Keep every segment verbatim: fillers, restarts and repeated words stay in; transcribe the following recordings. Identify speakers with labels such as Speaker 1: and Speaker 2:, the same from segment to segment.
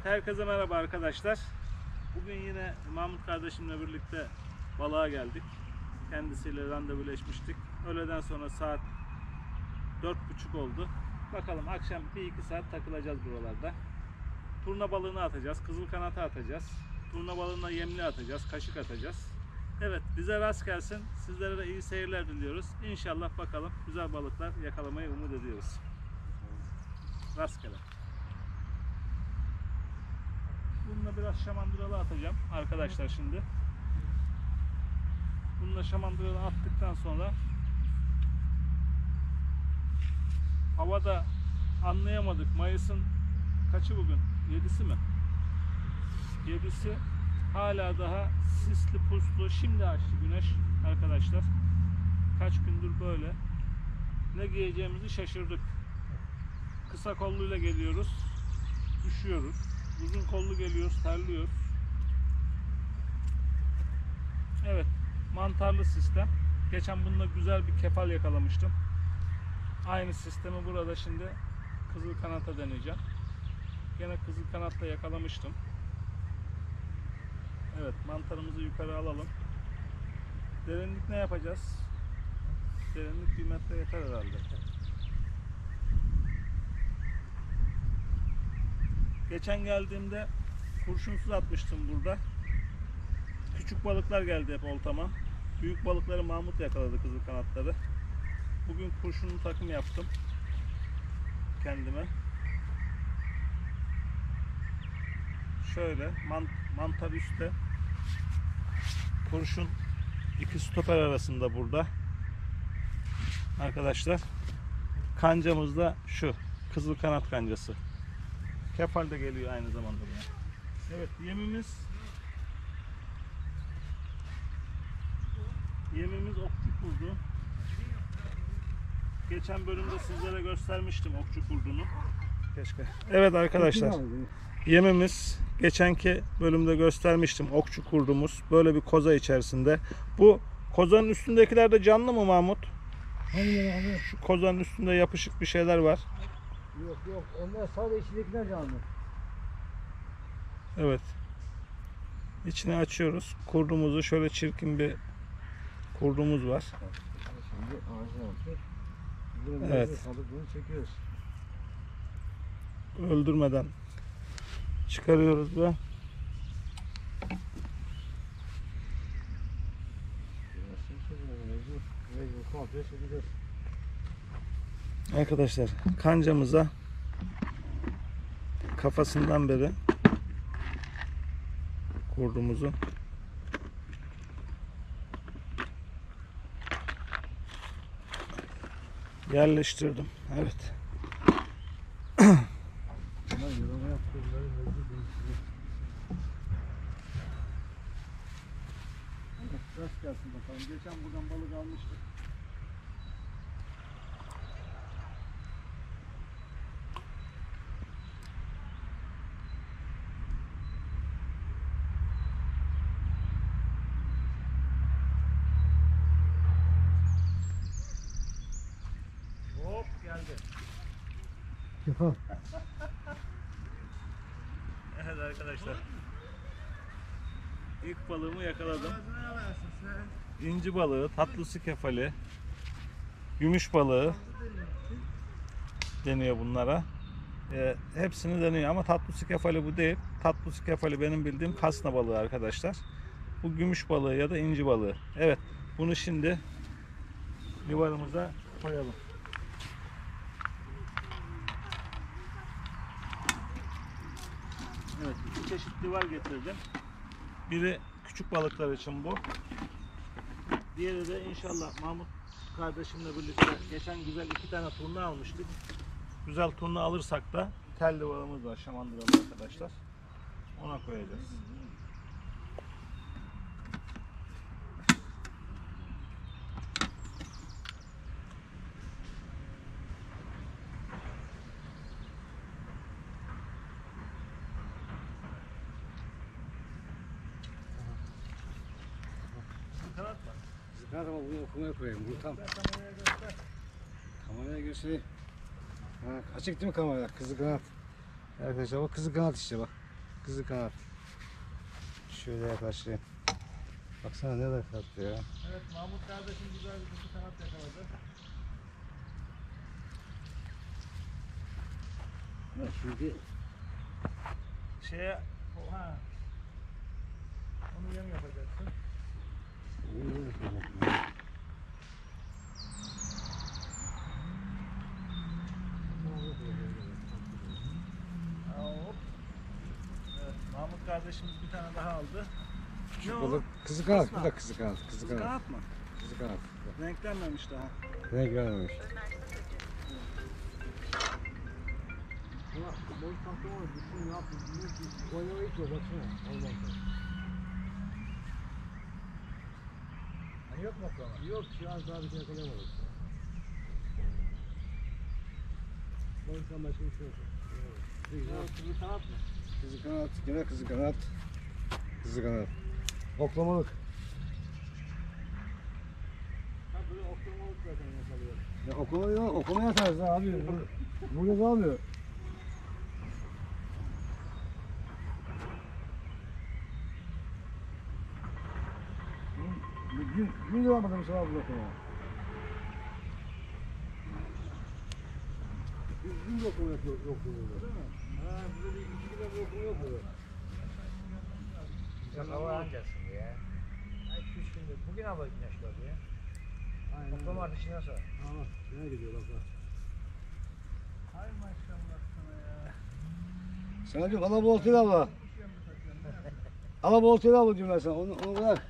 Speaker 1: Evet, herkese merhaba arkadaşlar. Bugün yine Mahmut kardeşimle birlikte balığa geldik. Kendisiyle randevuleşmiştik. Öğleden sonra saat dört buçuk oldu. Bakalım akşam bir iki saat takılacağız buralarda. Turna balığını atacağız, kızıl kanatı atacağız. Turna balığına yemli atacağız, kaşık atacağız. Evet, bize rast gelsin. Sizlere de iyi seyirler diliyoruz. İnşallah bakalım güzel balıklar yakalamayı umut ediyoruz. Rastgele. Bununla biraz şamandıralı atacağım arkadaşlar şimdi. Bununla şamandıralı attıktan sonra havada anlayamadık. Mayıs'ın kaçı bugün? yedisi mi? yedisi. Hala daha sisli puslu. Şimdi açtı güneş arkadaşlar. Kaç gündür böyle. Ne giyeceğimizi şaşırdık. Kısa kolluyla geliyoruz. Üşüyoruz. Uzun kollu geliyoruz, terliyoruz. Evet, mantarlı sistem. Geçen bununla güzel bir kefal yakalamıştım. Aynı sistemi burada şimdi kızıl kanata deneyeceğim. Gene kızıl kanatla yakalamıştım. Evet, mantarımızı yukarı alalım. Derinlik ne yapacağız? Derinlik bir metre yeter herhalde. Geçen geldiğimde kurşunsuz atmıştım burada. Küçük balıklar geldi hep oltama. Büyük balıkları Mahmut yakaladı, kızıl kanatları. Bugün kurşunlu takım yaptım kendime. Şöyle man mantar üstte. Kurşun iki stoper arasında burada. Arkadaşlar, kancamız da şu kızıl kanat kancası. Kefal de geliyor aynı zamanda buna. Evet, yemimiz yemimiz okçu kurdu. Geçen bölümde sizlere göstermiştim okçu kurdunu. Keşke. Evet arkadaşlar, yemimiz geçenki bölümde göstermiştim, okçu kurdumuz. Böyle bir koza içerisinde. Bu kozanın üstündekiler de canlı mı Mahmut?
Speaker 2: Hangi abi?
Speaker 1: Şu kozanın üstünde yapışık bir şeyler var.
Speaker 2: Yok yok, onlar sadece içindekiler canlı.
Speaker 1: Evet. İçini açıyoruz. Kurdumuzu, şöyle çirkin bir kurdumuz var.
Speaker 2: Şimdi ağzına atıyor. Bunu
Speaker 1: Evet.
Speaker 2: alıp bunu çekiyoruz.
Speaker 1: Öldürmeden çıkarıyoruz ve arkadaşlar, kancamıza kafasından beri kurdumuzu yerleştirdim. Evet. Rast gelsin bakalım. Geçen buradan balık almıştık. Hop geldi.
Speaker 2: Kefal.
Speaker 1: Evet arkadaşlar. İlk balığımı yakaladım. İnci balığı, tatlısı kefali, gümüş balığı deniyor bunlara. E, hepsini deniyor ama tatlısı kefali bu değil. Tatlısı kefali benim bildiğim kasna balığı arkadaşlar. Bu gümüş balığı ya da inci balığı. Evet, bunu şimdi livarımıza koyalım. Evet, iki çeşit livar getirdim. Biri küçük balıklar için bu. Diğeri de inşallah Mahmut kardeşimle birlikte geçen güzel iki tane turna almıştık. Güzel turna alırsak da tel livarımız var, şamandıralı arkadaşlar. Ona koyacağız. Kanat var.
Speaker 2: Zıkar ama bunu okumaya koyayım. Bu tam.
Speaker 1: Kameraya göster.
Speaker 2: Kameraya göstereyim. Ha, açık değil mi kamera? Kızıl kanat. Arkadaşlar bak, kızıl kanat işte bak. Kızı kanat. Şöyle yaklaşayım. Baksana ne kadar tatlı ya.
Speaker 1: Evet, Mahmut kardeşim güzel bir kutu kanat yakaladı.
Speaker 2: Ya şimdi
Speaker 1: Şeye, o, ha. Onu yem yapacaksın. Hop. Evet, Mahmut kardeşimiz bir tane daha aldı. Ne
Speaker 2: şu
Speaker 1: o?
Speaker 2: balık kızı kanat.
Speaker 1: Aslan.
Speaker 2: Bu da kızı kanat. Kızı
Speaker 1: Kızı
Speaker 2: kanat.
Speaker 1: kanat mı?
Speaker 2: Kızı kanat.
Speaker 1: Renklenmemiş daha.
Speaker 2: Renk vermemiş.
Speaker 3: Boş tahta var. Bütün ne yapıyor? Oynamayı hiç yok. Baksana. Olmaz.
Speaker 1: Hani yok mu oklama?
Speaker 3: Yok. Şu an daha bir şey yakalayamadık. Boştan başka bir şey yok.
Speaker 1: Evet, kızı kanat mı?
Speaker 2: Kızı kanat. Yine kızı kanat. Kızı kanat. Oklamalık.
Speaker 1: Ha, böyle oklamalık zaten yakalıyor.
Speaker 2: Ya okuma yok. Okuma yatarız abi. Burada, burada kalmıyor. Gün, gün devam edelim sabah bu okuma. Gün de okuma yok, yok burada.
Speaker 1: Değil mi?
Speaker 2: Ha, burada bir iki gün de okuma yok burada.
Speaker 3: Güzel hava ancasın ya. Ay üç gündür. Bugün hava güneş var ya.
Speaker 2: Aynen.
Speaker 3: Toplama artışı nasıl?
Speaker 2: Tamam. Nereye gidiyor bak bak.
Speaker 1: Hay maşallah sana ya.
Speaker 2: Sana diyorum alaboltayla abla. Alaboltayla abla diyorum ben sana. Onu, onu bırak.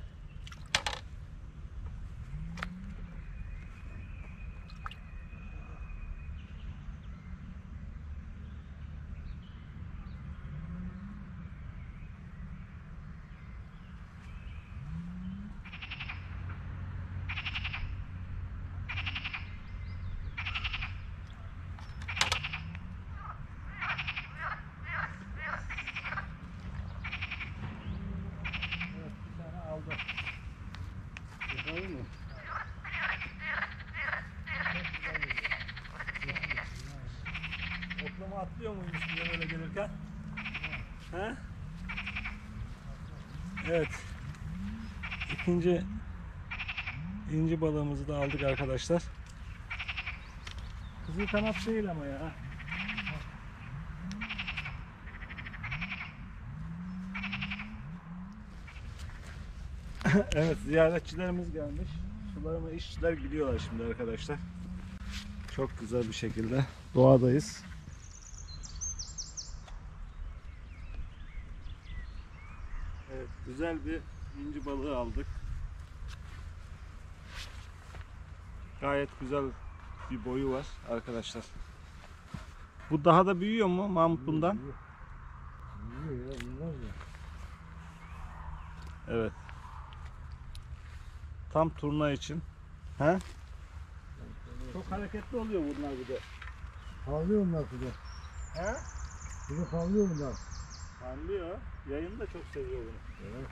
Speaker 1: Evet, bir tane aldı.
Speaker 2: Yapalım mı?
Speaker 1: Oklama atlıyor muymuş bize böyle gelirken? He? Evet. İkinci inci balığımızı da aldık arkadaşlar. Kızıl kanat değil ama ya. Evet, ziyaretçilerimiz gelmiş. Sularıma işçiler gidiyorlar şimdi arkadaşlar. Çok güzel bir şekilde doğadayız. Evet, güzel bir inci balığı aldık. Gayet güzel bir boyu var arkadaşlar. Bu daha da büyüyor mu Mahmut bundan?
Speaker 2: Yiyor ya, bilmez mi?
Speaker 1: Evet. Tam turna için. He? Çok hareketli oluyor bunlar bir de.
Speaker 2: Parlıyor bunlar kızı.
Speaker 1: He?
Speaker 2: Kızı parlıyor bunlar.
Speaker 1: Parlıyor. Yayın da çok seviyor bunu.
Speaker 2: Evet.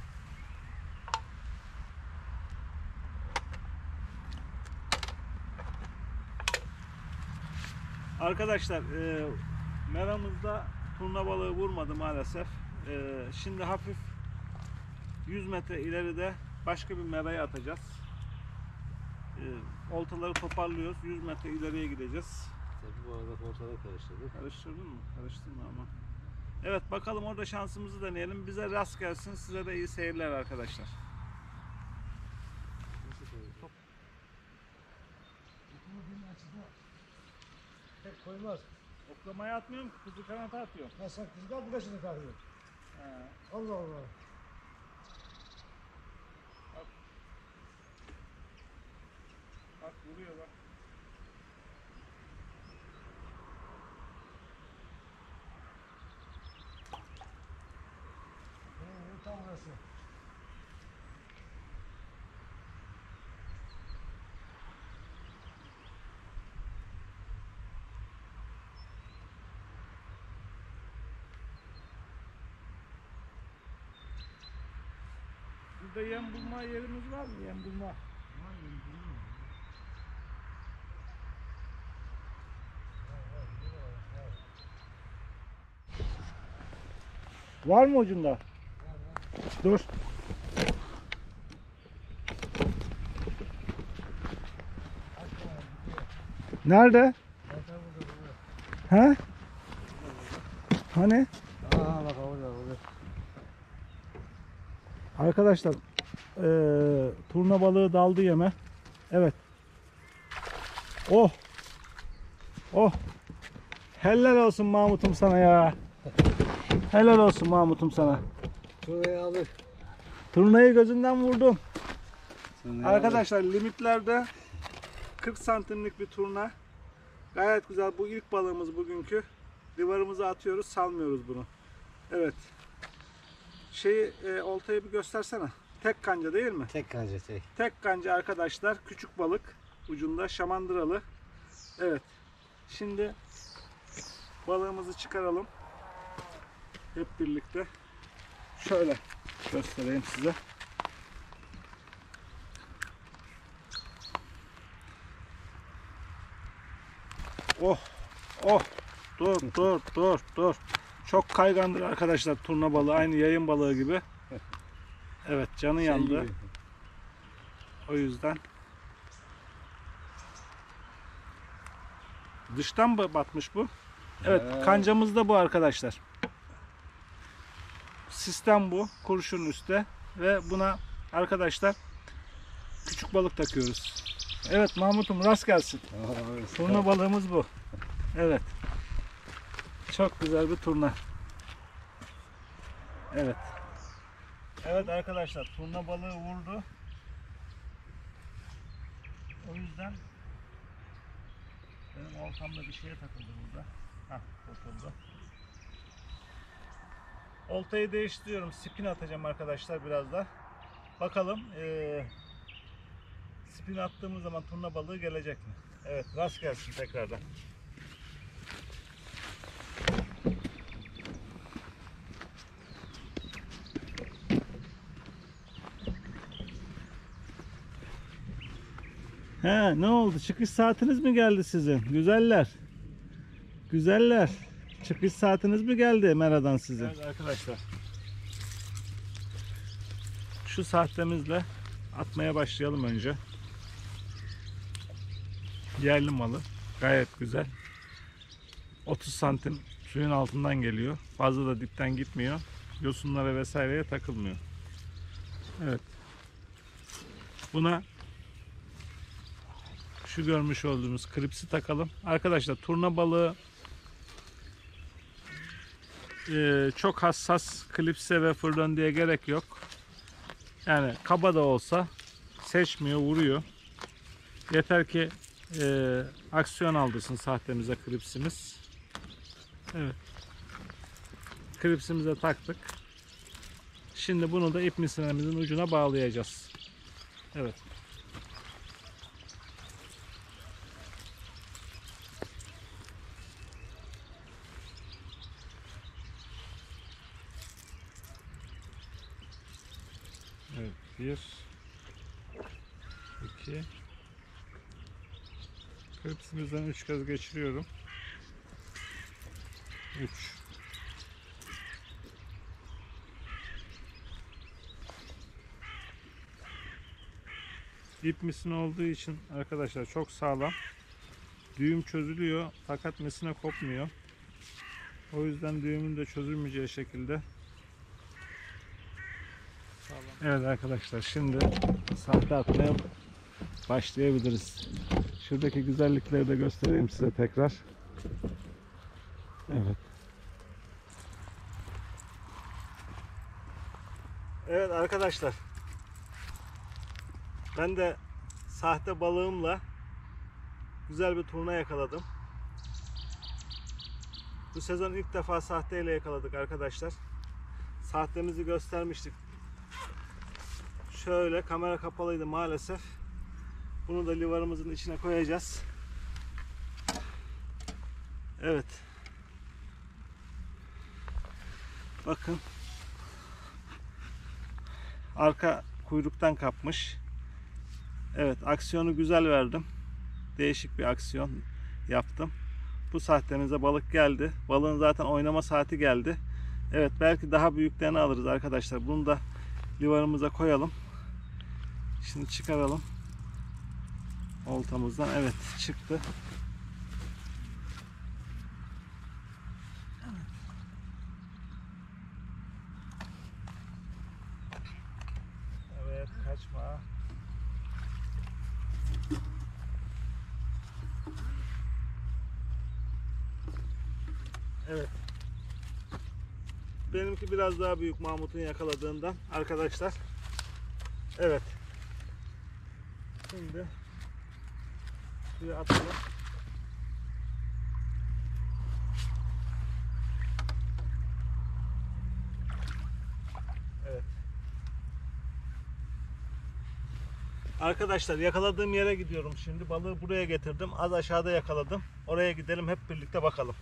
Speaker 1: Arkadaşlar e, meramızda turna balığı vurmadı maalesef. E, şimdi hafif yüz metre ileride başka bir meraya atacağız. E, oltaları toparlıyoruz. yüz metre ileriye gideceğiz.
Speaker 2: Tabii bu arada ortalık karıştırdık.
Speaker 1: Karıştırdın mı? Karıştırma ama. Evet, bakalım orada şansımızı deneyelim. Bize rast gelsin. Size de iyi seyirler arkadaşlar.
Speaker 2: Tek koymaz.
Speaker 1: Oklamaya atmıyorum ki, kuzu kanata atıyorum.
Speaker 2: Ya sen kızdan bulaşını takıyorsun.
Speaker 1: He.
Speaker 2: Allah Allah.
Speaker 1: Bak vuruyor bak.
Speaker 2: Ee, tam burası.
Speaker 1: Burada yem bulma yerimiz var mı? Yem bulma. Var mı ucunda? Dur. Nerede? He? Hani?
Speaker 2: Aa bak orada orada.
Speaker 1: Arkadaşlar eee turna balığı daldı yeme. Evet. Oh. Oh. Helal olsun Mahmut'um sana ya. Helal olsun Mahmut'um sana.
Speaker 2: Şuraya alır.
Speaker 1: Turnayı gözünden vurdum.
Speaker 2: Şuraya
Speaker 1: Arkadaşlar limitlerde kırk santimlik bir turna. Gayet güzel. Bu ilk balığımız bugünkü. Livarımıza atıyoruz, salmıyoruz bunu. Evet. Şeyi e, oltayı bir göstersene. Tek kanca değil mi?
Speaker 2: alır. Tek kanca tek.
Speaker 1: Tek kanca arkadaşlar. Küçük balık. Ucunda şamandıralı. Evet. Şimdi balığımızı çıkaralım. Hep birlikte. Şöyle göstereyim size. Oh, oh, dur, dur, dur, dur. Çok kaygandır arkadaşlar turna balığı, aynı yayın balığı gibi. Evet, canı
Speaker 2: Şey
Speaker 1: yandı.
Speaker 2: gibi.
Speaker 1: O yüzden. Dıştan mı batmış bu? Evet,
Speaker 2: Ee.
Speaker 1: kancamız da bu arkadaşlar. Sistem bu, kurşun üstte ve buna arkadaşlar küçük balık takıyoruz. Evet Mahmut'um, rast gelsin.
Speaker 2: Aa,
Speaker 1: Turna balığımız bu. Evet. Çok güzel bir turna. Evet. Evet arkadaşlar, turna balığı vurdu. O yüzden benim oltamda bir şeye takıldı burada. Hah, kurtuldu. Oltayı değiştiriyorum. Spin atacağım arkadaşlar biraz da. Bakalım ee, spin attığımız zaman turna balığı gelecek mi? Evet, rast gelsin tekrardan. He, ne oldu? Çıkış saatiniz mi geldi sizin? Güzeller. Güzeller. Çıkış saatiniz mi geldi Mera'dan sizin? Evet arkadaşlar. Şu sahtemizle atmaya başlayalım önce. Yerli malı. Gayet güzel. otuz santim suyun altından geliyor. Fazla da dipten gitmiyor. Yosunlara vesaireye takılmıyor. Evet. Buna şu görmüş olduğumuz klipsi takalım. Arkadaşlar turna balığı e, çok hassas klipse ve fırlan diye gerek yok. Yani kaba da olsa seçmiyor, vuruyor. Yeter ki e, aksiyon aldırsın sahtemize klipsimiz. Evet. Klipsimize taktık. Şimdi bunu da ip misinemizin ucuna bağlayacağız. Evet. Evet, bir, iki, klipsimizden üç kez geçiriyorum. Üç. İp misine olduğu için arkadaşlar çok sağlam. Düğüm çözülüyor fakat misine kopmuyor. O yüzden düğümün de çözülmeyeceği şekilde. Evet arkadaşlar, şimdi sahte atmaya başlayabiliriz. Şuradaki güzellikleri de göstereyim size tekrar. Evet. Evet arkadaşlar. Ben de sahte balığımla güzel bir turna yakaladım. Bu sezon ilk defa sahteyle yakaladık arkadaşlar. Sahtemizi göstermiştik. Şöyle kamera kapalıydı maalesef. Bunu da livarımızın içine koyacağız. Evet. Bakın. Arka kuyruktan kapmış. Evet, aksiyonu güzel verdim. Değişik bir aksiyon yaptım. Bu sahtemize balık geldi. Balığın zaten oynama saati geldi. Evet, belki daha büyüklerini alırız arkadaşlar. Bunu da livarımıza koyalım. Şimdi çıkaralım oltamızdan. Evet, çıktı. Evet, kaçma. Evet. Benimki biraz daha büyük Mahmut'un yakaladığından arkadaşlar. Evet. Şimdi suya atalım. Evet. Arkadaşlar yakaladığım yere gidiyorum şimdi. Balığı buraya getirdim. Az aşağıda yakaladım. Oraya gidelim, hep birlikte bakalım.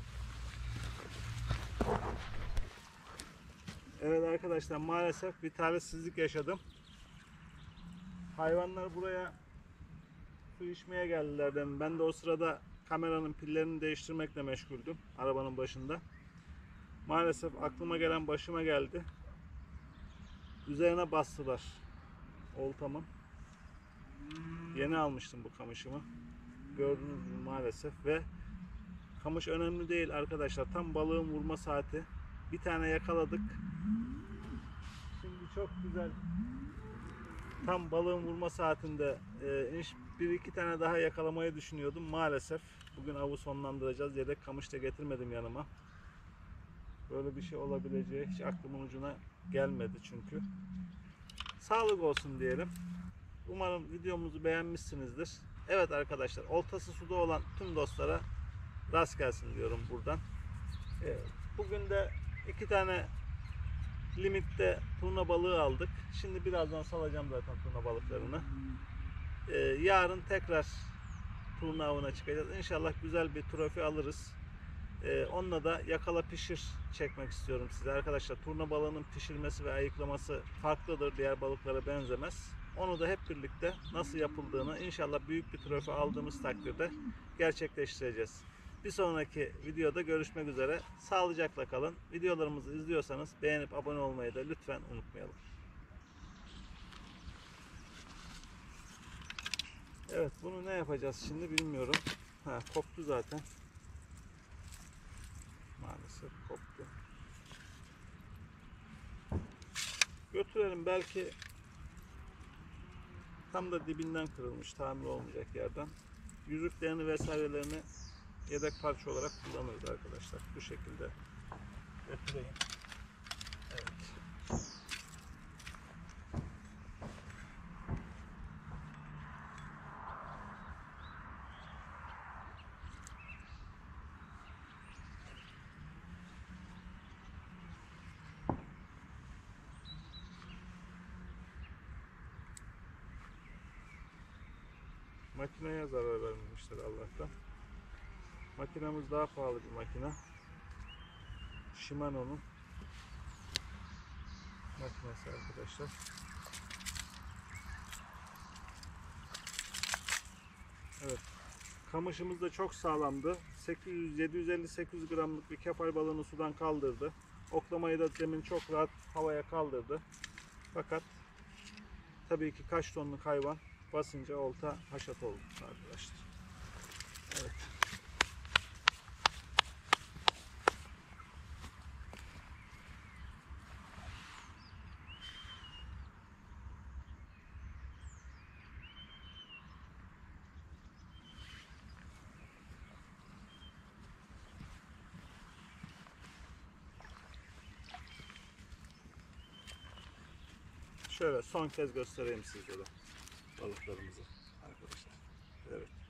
Speaker 1: Evet arkadaşlar, maalesef bir talihsizlik yaşadım. Hayvanlar buraya su içmeye geldiler demin. Ben de o sırada kameranın pillerini değiştirmekle meşguldüm arabanın başında. Maalesef aklıma gelen başıma geldi. Üzerine bastılar oltamın. Yeni almıştım bu kamışımı. Gördüğünüz gibi maalesef. Ve kamış önemli değil arkadaşlar. Tam balığın vurma saati. Bir tane yakaladık. Şimdi çok güzel. Tam balığın vurma saatinde e, bir iki tane daha yakalamayı düşünüyordum. Maalesef bugün avı sonlandıracağız. Yedek kamış da getirmedim yanıma. Böyle bir şey olabileceği hiç aklımın ucuna gelmedi çünkü. Sağlık olsun diyelim. Umarım videomuzu beğenmişsinizdir. Evet arkadaşlar, oltası suda olan tüm dostlara rast gelsin diyorum buradan. E, bugün de iki tane limitte turna balığı aldık. Şimdi birazdan salacağım zaten turna balıklarını. Ee, yarın tekrar turna avına çıkacağız. İnşallah güzel bir trofi alırız. Ee, onunla da yakala pişir çekmek istiyorum size. Arkadaşlar, turna balığının pişirmesi ve ayıklaması farklıdır. Diğer balıklara benzemez. Onu da hep birlikte nasıl yapıldığını inşallah büyük bir trofi aldığımız takdirde gerçekleştireceğiz. Bir sonraki videoda görüşmek üzere. Sağlıcakla kalın. Videolarımızı izliyorsanız beğenip abone olmayı da lütfen unutmayalım. Evet, bunu ne yapacağız şimdi bilmiyorum. Ha, koptu zaten. Maalesef koptu. Götürelim, belki tam da dibinden kırılmış, tamir olmayacak yerden. Yüzüklerini vesairelerini yedek parça olarak kullanırız arkadaşlar. Bu şekilde götüreyim. Evet. Makineye zarar vermemişler Allah'tan. Makinamız daha pahalı bir makine. Shimano'nun makinesi arkadaşlar. Evet. Kamışımız da çok sağlamdı. sekiz yüz yedi yüz elli sekiz yüz gramlık bir kefal balığını sudan kaldırdı. Oklamayı da demin çok rahat havaya kaldırdı. Fakat tabii ki kaç tonluk hayvan basınca olta haşat oldu arkadaşlar. Evet. Şöyle son kez göstereyim sizlere balıklarımızı arkadaşlar. Evet.